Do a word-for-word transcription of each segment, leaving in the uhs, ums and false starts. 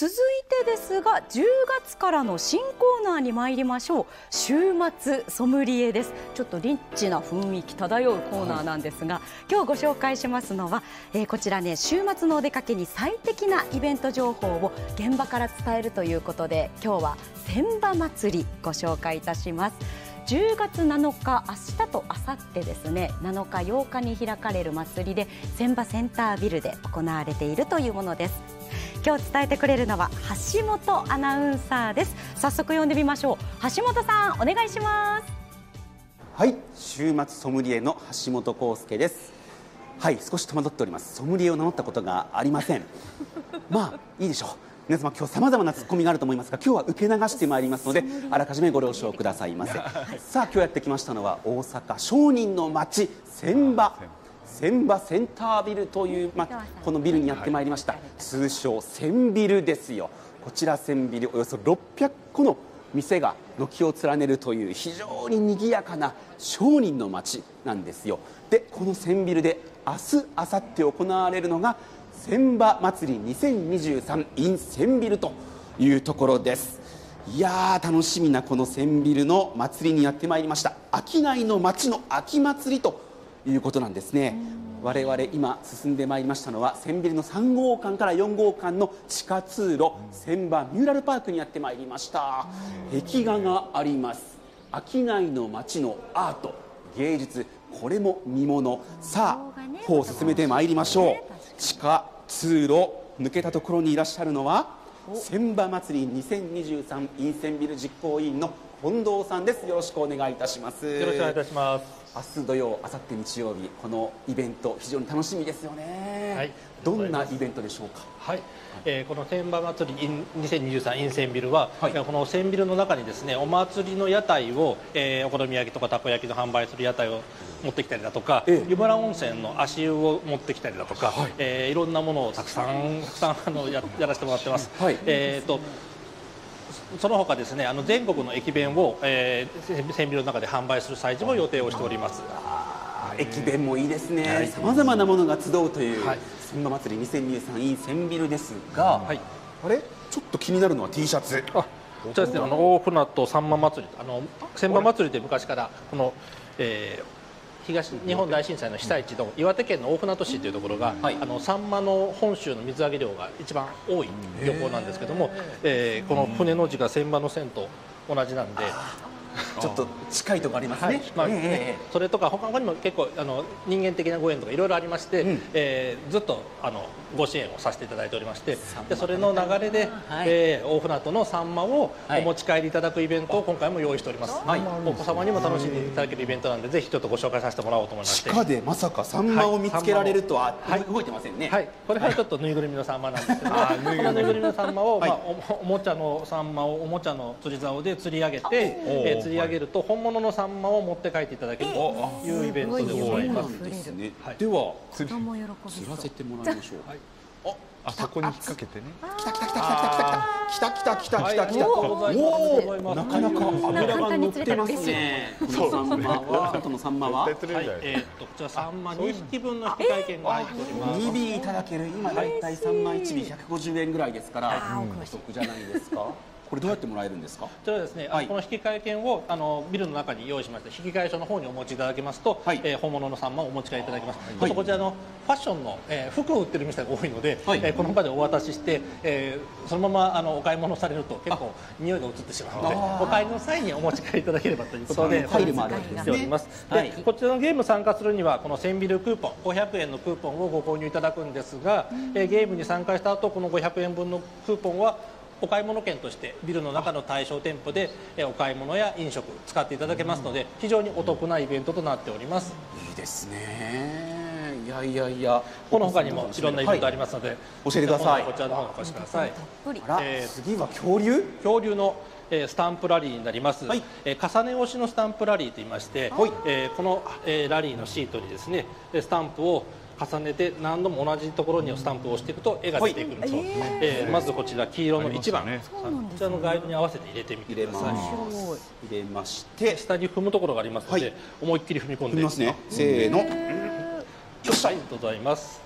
続いてですが、じゅうがつからの新コーナーに参りましょう。週末ソムリエです。ちょっとリッチな雰囲気漂うコーナーなんですが、今日ご紹介しますのは、えー、こちらね、週末のお出かけに最適なイベント情報を現場から伝えるということで、今日は千葉祭りご紹介いたします。じゅうがつなのか、明日と明後日ですね、なのかようかに開かれる祭りで千葉センタービルで行われているというものです。今日伝えてくれるのは橋本アナウンサーです。早速呼んでみましょう。橋本さん、お願いします。 はい、週末ソムリエの橋本康介です。はい、少し戸惑っております。ソムリエを名乗ったことがありません。まあいいでしょう。皆様、今日さまざまなツッコミがあると思いますが、今日は受け流してまいりますので、あらかじめご了承くださいませ。さあ、今日やってきましたのは大阪商人の街、千葉千葉センタービルという、まあ、このビルにやってまいりました。通称千ビルですよ。こちら千ビル、およそろっぴゃっこの店が軒を連ねるという非常に賑やかな商人の街なんですよ。で、この千ビルで明日明後日行われるのが千葉祭りにせんにじゅうさん in 千ビルというところです。いやー、楽しみなこの千ビルの祭りにやってまいりました。商いの街の秋祭りということなんですね。我々今進んでまいりましたのは千ビルのさんごうかんからよんごうかんの地下通路、千葉ミューラルパークにやってまいりました。壁画があります。商いの街のアート、芸術、これも見もの。さあ、歩を進めてまいりましょう。地下通路抜けたところにいらっしゃるのは千葉祭りにせんにじゅうさん in 千ビル実行委員の近藤さんです。よろしくお願いいたします。 よろしくお願いいたします。 明日土曜、明後日日曜日、このイベント非常に楽しみですよね。はい、どんなイベントでしょうか。 はい、えー、この千葉祭り にせんにじゅうさん in 千ビルは、はい、この千ビルの中にですね、お祭りの屋台を、えー、お好み焼きとかたこ焼きの販売する屋台を持ってきたりだとか、ええ、湯村温泉の足湯を持ってきたりだとか、はい、えー、いろんなものをたくさんたくさんあの や, やらせてもらってます。はい、えーとその他ですね、あの全国の駅弁を、えー、千ビルの中で販売する催事も予定をしております。 駅弁もいいですね。さまざまなものが集うという、はい、千葉祭りにせんにじゅうさん in 千ビルですが、はい、あれちょっと気になるのは T シャツ。あ、 こちらですね、あの大船渡さんま祭り、あの千葉祭りで昔からこの、えー東日本大震災の被災地の岩手県の大船渡市というところが、はい、あのサンマの本州の水揚げ量が一番多い漁港なんですけども、えー、この船の字が千葉の線と同じなんで、 ちょっと近いところありますね。はい、まあえー、それとか他にも結構あの人間的なご縁とかいろいろありまして、うん、えー、ずっとあのご支援をさせていただいておりまして、でそれの流れで、はい、えー、大船渡のサンマをお持ち帰りいただくイベントを今回も用意しております。はい、お子様にも楽しんでいただけるイベントなんで、ぜひちょっとご紹介させてもらおうと思いまして。 地下でまさかサンマを見つけられるとは、はい、動いてませんね。 はい、これはちょっとぬいぐるみのサンマなんですけど、このぬいぐるみのサンマを、はい、まあ、お, おもちゃのサンマをおもちゃの釣り竿で釣り上げて、えー、釣り上げると本物のサンマを持って帰っていただけるというイベントでございます。 では釣らせてもらいましょう。はい、 あそこに引っ掛けてね。 来た来た来た来た来た来た来た来た来た。おお、なかなか脂が乗ってますね。このサンマは、あとのサンマは、はい、 えっとこちらサンマにひきぶんの引換券が入っております。 に尾いただける。今だいたいサンマいち尾ひゃくごじゅうえんぐらいですから、お得じゃないですか。これどうやってもらえるんですか。こちらですね、はい、この引換券をあのビルの中に用意しまして、引換所の方にお持ちいただけますと、はい、えー、本物のサンマをお持ち帰りいただけます。はい、ちょっとこちらのファッションの、えー、服を売ってる店が多いので、はい、えー、この場でお渡しして、えー、そのままあのお買い物されると結構匂いが移ってしまうので、お帰りの際にお持ち帰りいただければということでファイルもあるわけですね。 しております。で、はい、こちらのゲーム参加するにはこの千ビルクーポンごひゃくえんのクーポンをご購入いただくんですが、えー、ゲームに参加した後このごひゃくえんぶんのクーポンはお買い物券としてビルの中の対象店舗でお買い物や飲食使っていただけますので、非常にお得なイベントとなっております。 いいですね。いやいやいや、 この他にもいろんなイベントありますので、はい、 教えてください。 こちらの方にお越しください。 えー、次は恐竜恐竜のえー、スタンプラリーになります。はい、えー、重ね押しのスタンプラリーといいまして、はい、えー、この、えー、ラリーのシートにですねスタンプを重ねて何度も同じところにスタンプを押していくと絵が出てくると、はい、えー、まずこちら黄色のいちばん、ね、こちらのガイドに合わせて入れてみてください。 入れまして下に踏むところがありますので、はい、思いっきり踏み込んで踏みますね。せーの、よっしゃ。 ありがとうございます。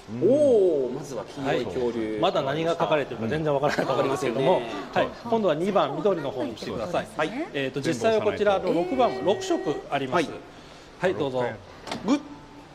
おお、まずは黄色い恐竜、 はい、まだ何が書かれてるか全然わからないと思いますけれども、はい、今度はにばん緑の方に来てください。はい、えっ、ー、と実際はこちらのろくばんろくしょくあります。はい、はい、どうぞ。 グッ。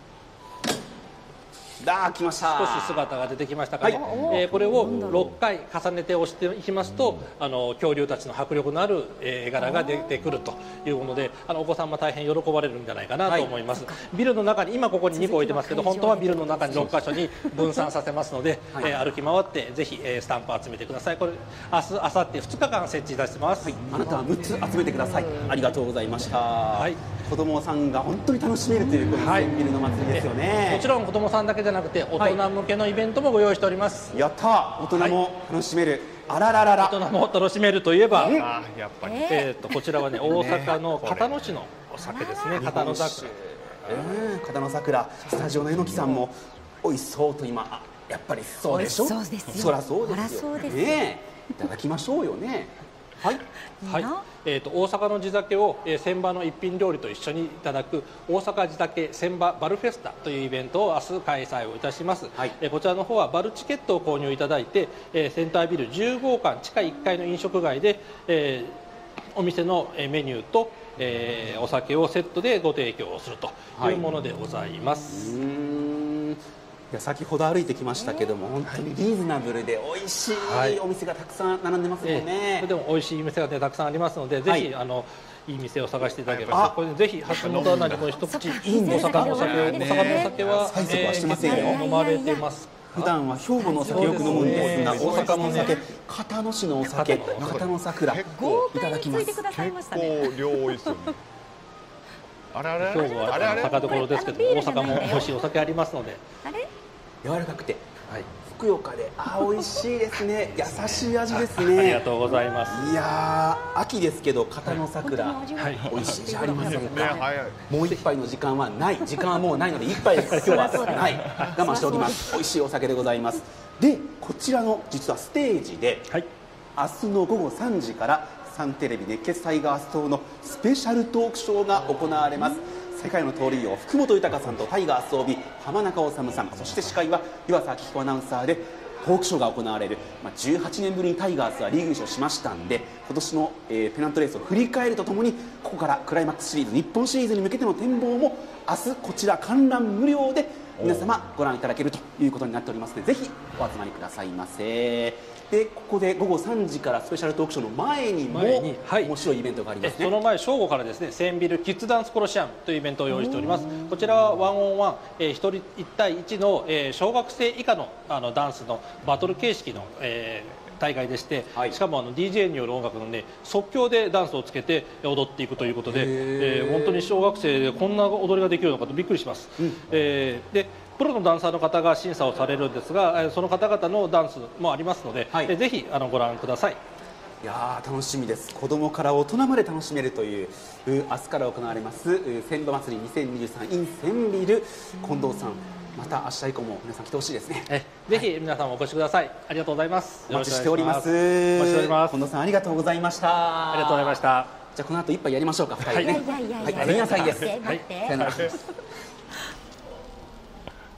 だー、来ました。 少し姿が出てきましたかね。はい、えー、これをろっかい重ねて押していきますと、あの恐竜たちの迫力のある、えー、絵柄が出てくるというもので、あのお子さんも大変喜ばれるんじゃないかなと思います。はい、ビルの中に今ここににこ置いてますけど、本当はビルの中にろっかしょに分散させますので、はい、えー、歩き回ってぜひ、えー、スタンプ集めてください。これ明日明後日ふつかかん設置いたします。はい、 あなたはむっつ集めてください。ありがとうございました。はい、子供さんが本当に楽しめるというこの千ビルの祭りですよね。 はい、もちろん子供さんだけじゃなくて大人向けのイベントもご用意しております。 やったー、大人も楽しめる、はい、あらららら、 大人も楽しめるといえば、あやっぱり、えー、とこちらはね大阪の片野市のお酒ですね。片野桜、 えー、片野桜、スタジオの榎木さんも美味しそうと今、あやっぱりそうでしょ。 そうですよ。 そらそうですよね。いただきましょうよね。はい、 はい、えー、と大阪の地酒を、えー、船場の一品料理と一緒にいただく大阪地酒船場バルフェスタというイベントを明日開催をいたします。はい、えー、こちらの方はバルチケットを購入いただいて、えー、センタービルじゅうごうかん地下いっかいの飲食街で、えー、お店のメニューと、えー、お酒をセットでご提供をするというものでございます。 はい、うーん、いや先ほど歩いてきましたけども、本当にリーズナブルで美味しいお店がたくさん並んでますよね。 えー、それでも美味しい店が、ね、たくさんありますので、ぜひ、はい、あのいい店を探していただければ、これぜひ橋本アナにこの一口、いいんですか、お酒を、お酒のお酒は催促はしてませんよ。 飲まれてます。 普段は兵庫のお酒よく飲むんですが、大阪のお酒、片野市のお酒、片野桜、いただきます。 結構量多いですよね。あれあれ、 兵庫は酒どころですけど、大阪も美味しいお酒ありますので。 柔らかくて、はい、ふくよかで、あ美味しいですね。優しい味ですね。 ありがとうございます。 いやー、秋ですけど片野桜、はい、美味しいじゃありませんか。もう一杯の時間はない。時間はもうないので一杯ですから今日はない。我慢しておきます。美味しいお酒でございます。で、こちらの実はステージで、はい、明日のごごさんじからサンテレビ熱血タイガース島のスペシャルトークショーが行われます。世界の盗塁王福本豊さんとタイガース オービー 浜中治さん、そして司会は湯浅明彦アナウンサーでトークショーが行われる。まあ、じゅうはちねんぶりにタイガースはリーグ優勝しましたんで、今年の、えー、ペナントレースを振り返るとともに、ここからクライマックスシリーズ日本シリーズに向けての展望も明日こちら観覧無料で皆様ご覧いただけるということになっておりますので、ぜひお集まりくださいませ。で、ここでごごさんじからスペシャルトークショーの前にもはい、面白いイベントがありますね。 その前、正午からですね、センビルキッズダンスコロシアムというイベントを用意しております。こちらはワンオンワン、えー、ひとりいち対いちの、えー、小学生以下の、あのダンスのバトル形式の、えー、大会でして、はい、しかもあの ディージェー による音楽の、ね、即興でダンスをつけて踊っていくということで、えー、本当に小学生でこんな踊りができるのかとびっくりします。うん、えー、でプロのダンサーの方が審査をされるんですが、その方々のダンスもありますので、はい、ぜひあのご覧ください。 いやー、楽しみです。子供から大人まで楽しめるという明日から行われます千葉祭りにせんにじゅうさん in センビル。近藤さん、また明日以降も皆さん来てほしいですね。 えぜひ皆さんもお越しください。ありがとうございます。 お待ちしております。お待ちしております。 近藤さん、ありがとうございました。 ありがとうございました。 じゃあこの後一杯やりましょうか。ふたりでね。はい、前夜祭です。はい、さよなら。